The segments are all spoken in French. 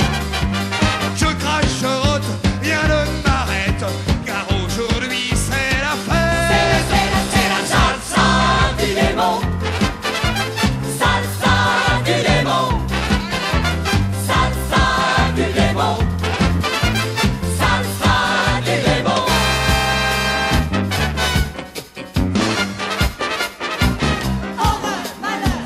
Je crache, je rote, rien ne m'arrête, car aujourd'hui c'est la fête. C'est la salsa du démon. Salsa du démon. Salsa du démon. Salsa du démon. Horreur, malheur.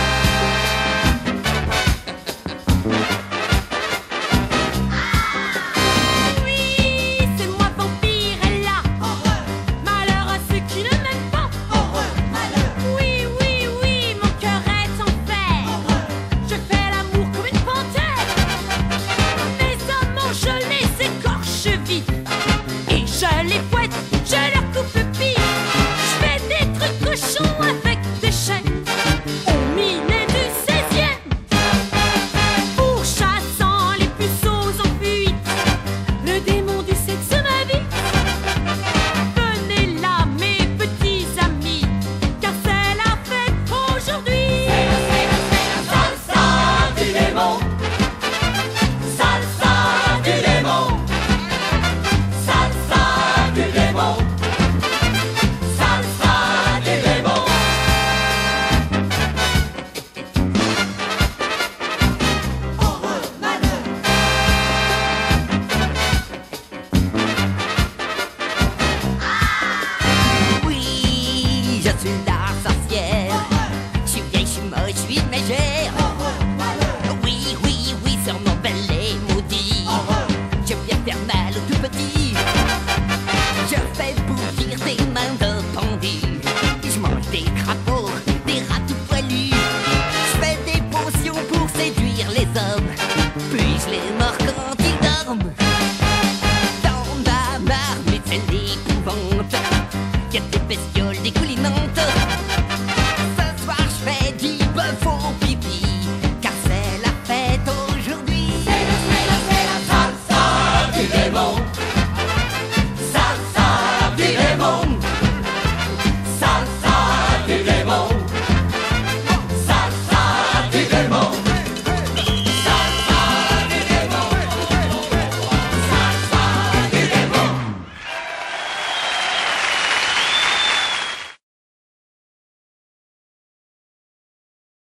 Oui, c'est moi vampire, elle là. Horreur, Malheur à ceux qui ne m'aiment pas. horreur, malheur. Oui, oui, oui, mon cœur est en fer. Horreur, Je fais l'amour comme une panthère. Mes amants, je les écorche vite. Et je les fouette, je leur coupe le pied. Je fais des trucs cochons avec des chaînes. Au milieu du 16e. Pourchassant les puceaux en fuite. Le démon du sexe m'habite. Venez là, mes petits amis, car c'est la fête aujourd'hui. salsa du démon. Salsa du démon. Salsa du démon. Salsa du démon. Horreur, malheur. Oui, je suis la sorcière. Je suis vieille, je suis moche, je suis mégère. Horreur, malheur. Oui, oui, oui, sur mon balai maudit. Je viens faire mal aux tout petits. Je fais bouillir des mains de bandits. Je mange des crapauds, des rats tout poilus. Je fais des potions pour séduire les hommes. Puis je les mords quand ils dorment. Dans ma marmite, c'est l'épouvante. Y'a des bestiaux